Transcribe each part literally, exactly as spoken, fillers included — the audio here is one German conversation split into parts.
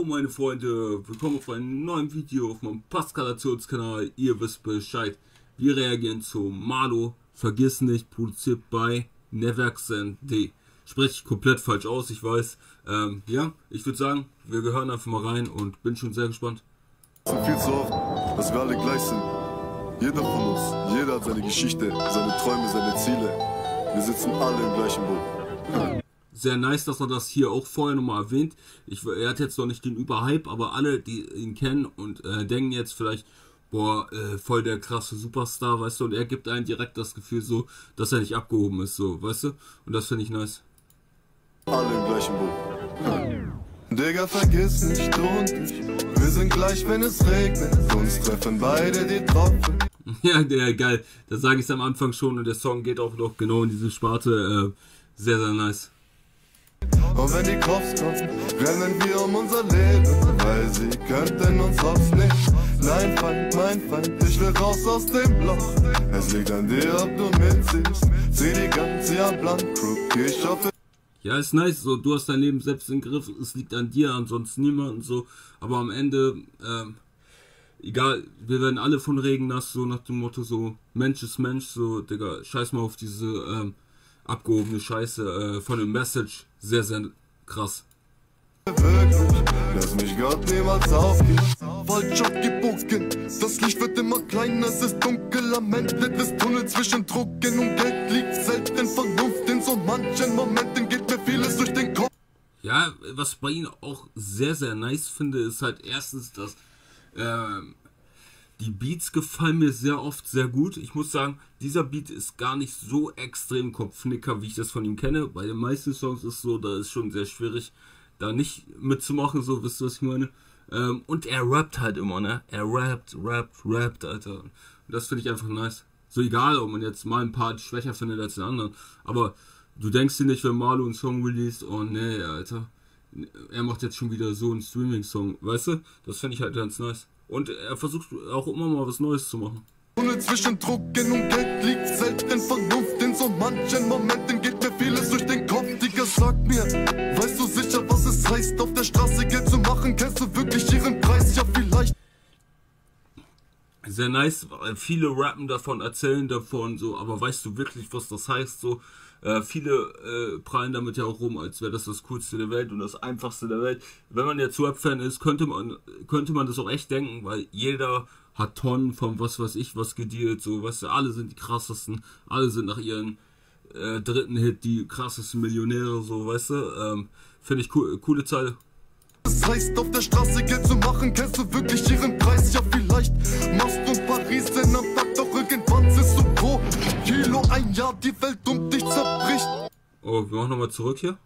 meine Freunde, willkommen auf einem neuen Video auf meinem Paskalationskanal. Ihr wisst Bescheid. Wir reagieren zu Malo, vergiss nicht, produziert bei Neverxend. Spreche ich komplett falsch aus, ich weiß. Ähm, ja, ich würde sagen, wir gehören einfach mal rein und bin schon sehr gespannt. Es ist viel zu oft, dass wir alle gleich sind. Jeder von uns, jeder hat seine Geschichte, seine Träume, seine Ziele. Wir sitzen alle im gleichen Boot. Sehr nice, dass er das hier auch vorher nochmal erwähnt. Ich, er hat jetzt noch nicht den Überhype, aber alle, die ihn kennen und äh, denken jetzt vielleicht, boah, äh, voll der krasse Superstar, weißt du, und er gibt einem direkt das Gefühl so, dass er nicht abgehoben ist, so, weißt du, und das finde ich nice. Alle im gleichen Boot. Digga, vergiss nicht, du und ich, wir sind gleich, wenn es regnet, uns treffen beide die Tropfen. Ja, der geil, da sage ich es am Anfang schon und der Song geht auch noch genau in diese Sparte, äh, sehr, sehr nice. Und wenn die Cops kommen, rennen wir um unser Leben, weil sie könnten uns hops nicht. Nein, Feind, mein Feind, ich will raus aus dem Loch. Es liegt an dir, ob du mitziehst. Zieh die ganze am Plan, Crook, ich hoffe. Ja, ist nice, so, du hast dein Leben selbst im Griff, es liegt an dir, ansonsten niemanden, so, aber am Ende, ähm, egal, wir werden alle von Regen nass, so nach dem Motto, so, Mensch ist Mensch, so, Digga, scheiß mal auf diese, ähm, abgehobene Scheiße, äh, von dem Message, sehr, sehr krass. Wirklich, lass mich Gott niemals aufgeben. Falsch abgebogen, das Licht wird immer kleiner, es ist dunkel am Ende des Tunnels zwischen Drucken und Geld liegt selten Vernunft. In so manchen Momenten geht mir vieles durch den Kopf. Ja, was bei ihm auch sehr, sehr nice finde, ist halt erstens, dass ähm, die Beats gefallen mir sehr oft sehr gut. Ich muss sagen, dieser Beat ist gar nicht so extrem Kopfnicker, wie ich das von ihm kenne. Bei den meisten Songs ist es so, da ist schon sehr schwierig, da nicht mitzumachen, so, wisst ihr, was ich meine? Ähm, und er rappt halt immer, ne? Er rappt, rappt, rappt, Alter. Und das finde ich einfach nice. So egal, ob man jetzt mal ein paar schwächer findet als den anderen. Aber du denkst dir nicht, wenn Malo einen Song released, oh nee, Alter. Er macht jetzt schon wieder so einen Streaming-Song, weißt du? Das finde ich halt ganz nice. Und er versucht auch immer mal was Neues zu machen. Ohne zwischen Drucken und Geld liegt selten Vernunft. In so manchen Momenten geht mir vieles durch den Kopf. Digga, sag mir, weißt du sicher, was es heißt, auf der Straße Geld zu machen? Kennst du wirklich ihren Preis? Ja, vielleicht. Sehr nice, weil viele rappen davon, erzählen davon, so, aber weißt du wirklich, was das heißt? So, äh, viele äh, prallen damit ja auch rum, als wäre das das Coolste der Welt und das Einfachste der Welt. Wenn man jetzt Rap-Fan ist, könnte man, könnte man das auch echt denken, weil jeder hat Tonnen von was weiß ich was gedealt, so, weißt du, alle sind die krassesten, alle sind nach ihren äh, dritten Hit die krassesten Millionäre, so, weißt du, ähm, finde ich cool, coole Zeile. Das heißt, auf der Straße Geld zu machen, kennst du wirklich ihren Preis? Ja, vielleicht machst du Paris in am Tag, doch irgendwann ist du pro Kilo ein Jahr, die Welt um dich zerbricht. Oh, wir machen nochmal zurück hier.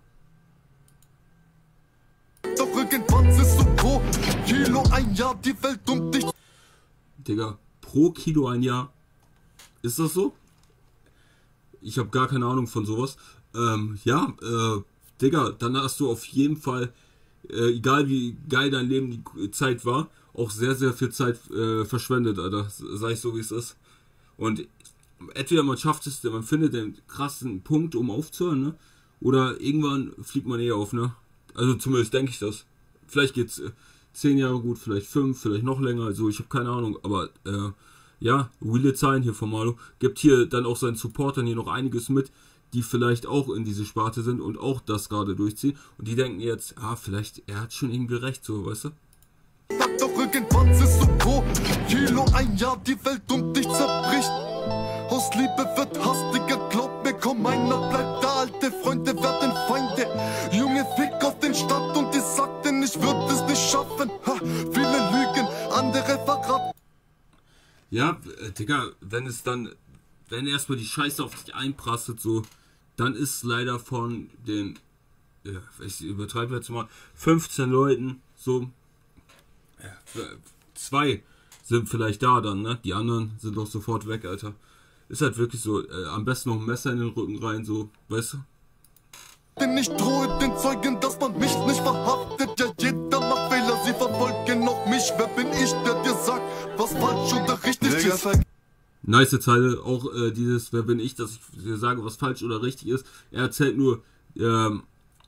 Doch irgendwann ist du pro Kilo ein Jahr, die Welt um dich. Digga, pro Kilo ein Jahr. Ist das so? Ich habe gar keine Ahnung von sowas. Ähm, ja, äh, Digga, dann hast du auf jeden Fall, äh, egal wie geil dein Leben die Zeit war, auch sehr, sehr viel Zeit äh, verschwendet, Alter. Sag ich so, wie es ist. Und entweder man schafft es, man findet den krassen Punkt, um aufzuhören, ne? Oder irgendwann fliegt man eh auf, ne? Also zumindest denke ich das. Vielleicht geht's äh, zehn Jahre gut, vielleicht fünf, vielleicht noch länger, also ich habe keine Ahnung, aber äh, ja, Wille Zahlen hier von Malo, gibt hier dann auch seinen Supportern hier noch einiges mit, die vielleicht auch in diese Sparte sind und auch das gerade durchziehen und die denken jetzt, ah, vielleicht, er hat schon irgendwie recht, so, weißt du? Doch irgendwann ist du pro Kilo ein Jahr, die Welt um dich zerbricht. Aus Liebe wird Hass, Digga, glaub mir, komm, einer bleibt da, alte Freunde werden Feinde. Junge, fick auf den Start und ich sagte, ich würde es nicht schaffen. Ha, viele lügen, andere verraten. Ja, äh, Digga, wenn es dann, wenn erstmal die Scheiße auf dich einprasselt, so, dann ist leider von den, ja, ich übertreibe jetzt mal, fünfzehn Leuten, so, ja, zwei sind vielleicht da dann, ne? Die anderen sind doch sofort weg, Alter. Ist halt wirklich so, äh, am besten noch ein Messer in den Rücken rein, so, weißt du? Denn ich drohe den Zeugen, dass man mich nicht verhaftet. Ja, jeder macht Fehler, sie verfolgen auch mich. Wer bin ich, der dir sagt, was falsch oder richtig ist? Nice Zeile, auch äh, dieses, wer bin ich, dass ich dir sage, was falsch oder richtig ist. Er erzählt nur, ähm,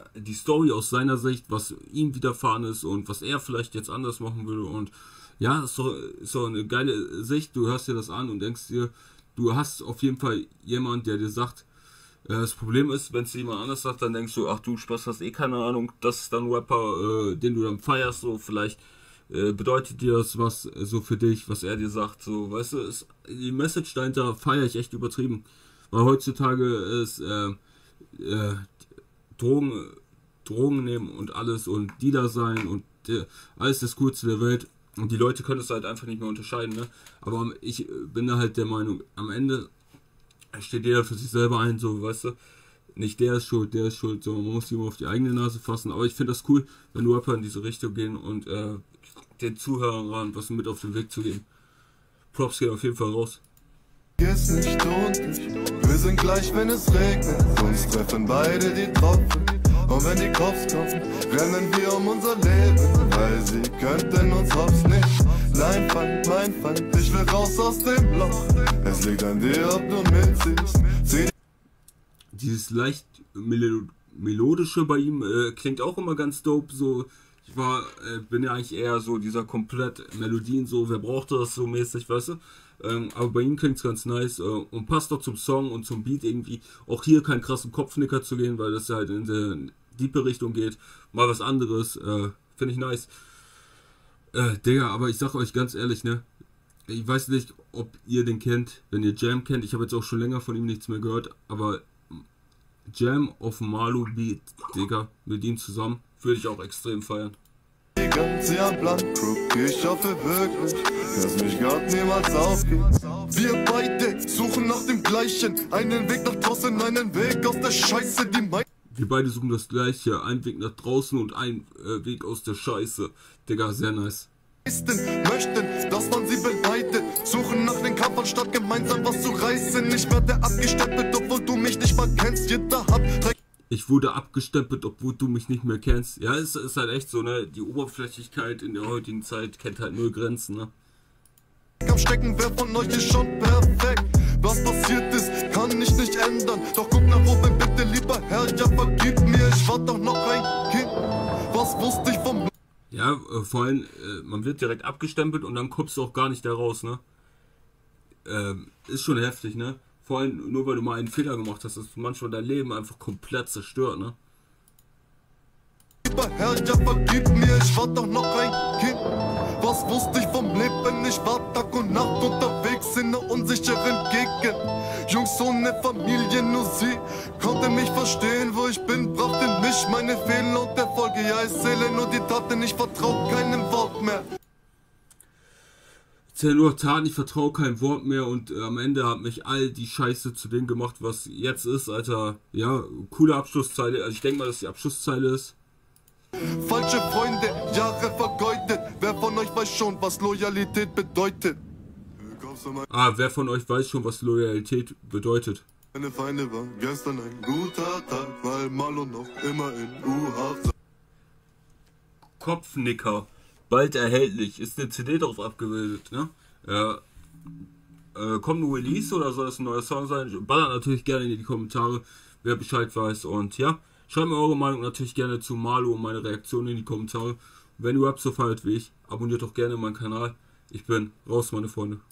die Story aus seiner Sicht, was ihm widerfahren ist und was er vielleicht jetzt anders machen würde. Und ja, ist so, ist so eine geile Sicht. Du hörst dir das an und denkst dir, du hast auf jeden Fall jemanden, der dir sagt, äh, das Problem ist, wenn es jemand anders sagt, dann denkst du, ach du Spaß, hast eh keine Ahnung, das ist dann ein Rapper, äh, den du dann feierst, so vielleicht äh, bedeutet dir das was äh, so für dich, was er dir sagt, so, weißt du, ist, die Message dahinter feiere ich echt übertrieben, weil heutzutage ist äh, äh, Drogen, Drogen nehmen und alles und Dealer sein und äh, alles das Coolste der Welt. Und die Leute können es halt einfach nicht mehr unterscheiden, ne? Aber ich bin da halt der Meinung, am Ende steht jeder für sich selber ein, so, weißt du? Nicht der ist schuld, der ist schuld, so, man muss sich immer auf die eigene Nase fassen. Aber ich finde das cool, wenn Rapper in diese Richtung gehen und äh, den Zuhörern was mit auf den Weg zu geben. Props gehen auf jeden Fall raus. Ist nicht und wir sind gleich, wenn es regnet, uns treffen beide die Tropfen. Und wenn die Cops kommen, rennen wir um unser Leben, weil sie könnten uns hops nicht. Nein, Feind, mein Feind, ich will raus aus dem Loch. Es liegt an dir, ob du mitziehst. Zieh Dieses leicht melo melodische bei ihm äh, klingt auch immer ganz dope. So, ich war, äh, bin ja eigentlich eher so dieser komplett Melodien, so, wer braucht das so mäßig, weißt du? Ähm, aber bei ihm klingt es ganz nice äh, und passt doch zum Song und zum Beat irgendwie. Auch hier keinen krassen Kopfnicker zu gehen, weil das ja halt in der diepe Richtung geht. Mal was anderes, äh, finde ich nice. Äh, Digga, aber ich sag euch ganz ehrlich, ne? Ich weiß nicht, ob ihr den kennt, wenn ihr Jam kennt. Ich habe jetzt auch schon länger von ihm nichts mehr gehört, aber Jam auf dem Malu Beat, Digga, mit ihm zusammen, würde ich auch extrem feiern. die ganze Jahr blank, ich hoffe wirklich, dass mich Gott niemals aufgibt. Wir beide suchen nach dem Gleichen, einen Weg nach draußen, einen Weg aus der Scheiße, die mein Wir beide suchen das Gleiche, einen Weg nach draußen und einen äh, Weg aus der Scheiße. Digga, sehr nice. möchten, dass man sie beleidet. Suchen nach den Kampf anstatt gemeinsam was zu reißen. Ich werde abgestempelt, obwohl du mich nicht mal kennst. Jeder hat drei Ich wurde abgestempelt, obwohl du mich nicht mehr kennst. Ja, es ist halt echt so, ne? Die Oberflächlichkeit in der heutigen Zeit kennt halt null Grenzen, ne? am Stecken, wer von euch ist schon perfekt? Was passiert ist, kann ich nicht ändern. Doch guck nach oben, bitte, lieber Herr, ja vergib mir. Ich war doch noch ein Kind. Was wusste ich vom... Ja, äh, vor allem, äh, man wird direkt abgestempelt und dann kommst du auch gar nicht da raus, ne? Ähm, ist schon heftig, ne? Vor allem, nur weil du mal einen Fehler gemacht hast, ist manchmal dein Leben einfach komplett zerstört, ne? Lieber Herr, ja vergib mir, ich war doch noch ein Kind. Was wusste ich vom Leben? Ich war Tag und Nacht unterwegs in einer unsicheren Gegend. Jungs ohne Familie, nur sie konnte mich verstehen, wo ich bin, brachte mich meine Fehler und Erfolge. Ja, ich zähle nur die Taten, ich vertrau keinem Wort mehr. Ich zähle nur Taten, ich vertraue kein Wort mehr und äh, am Ende hat mich all die Scheiße zu dem gemacht, was jetzt ist, Alter. Ja, coole Abschlusszeile. Also ich denke mal, dass die Abschlusszeile ist. Falsche Freunde, Jahre vergeudet. Wer von euch weiß schon, was Loyalität bedeutet? Ah, wer von euch weiß schon, was Loyalität bedeutet? Meine Feinde war gestern ein guter Tag, weil Malo noch immer in U-Haft. Kopfnicker, bald erhältlich. Ist eine C D drauf abgebildet, ne? Ja. Äh, kommt ein Release oder soll das ein neuer Song sein? Ballert natürlich gerne in die Kommentare, wer Bescheid weiß. Und ja, schreibt mir eure Meinung natürlich gerne zu Malo und meine Reaktion in die Kommentare. Wenn ihr Rap so feiert wie ich, abonniert doch gerne meinen Kanal. Ich bin raus, meine Freunde.